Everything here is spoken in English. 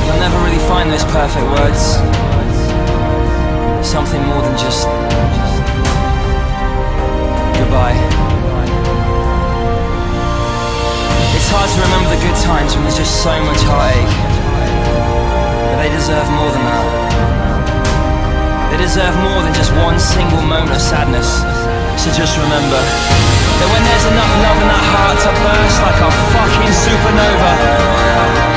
You'll never really find those perfect words. Something more than just goodbye. It's hard to remember the good times when there's just so much heartache, but they deserve more than that. They deserve more than just one single moment of sadness. So just remember that when there's enough love in that heart to burst like a fucking supernova,